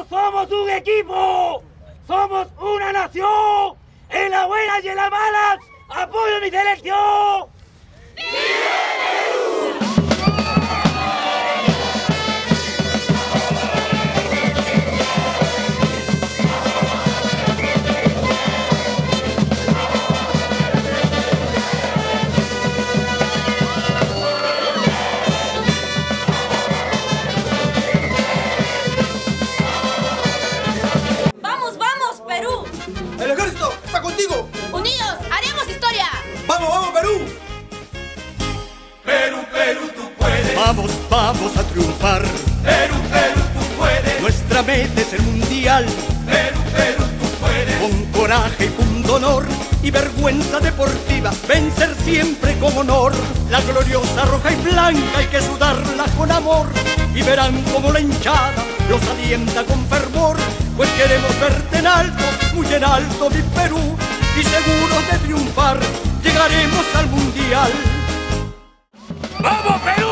somos un equipo, somos una nación, en las buenas y en las malas, apoyo mi selección. ¡El ejército está contigo! ¡Unidos, haremos historia! ¡Vamos, vamos, Perú! Perú, Perú, tú puedes. Vamos, vamos a triunfar. Perú, Perú, tú puedes. Nuestra meta es el mundial. Perú, Perú, tú puedes. Con coraje y punto honor y vergüenza deportiva, vencer siempre con honor. La gloriosa roja y blanca hay que sudarla con amor. Y verán como la hinchada los alienta con fervor. Pues queremos verte en alto, muy en alto mi Perú. Y seguros de triunfar, llegaremos al mundial. ¡Vamos, Perú!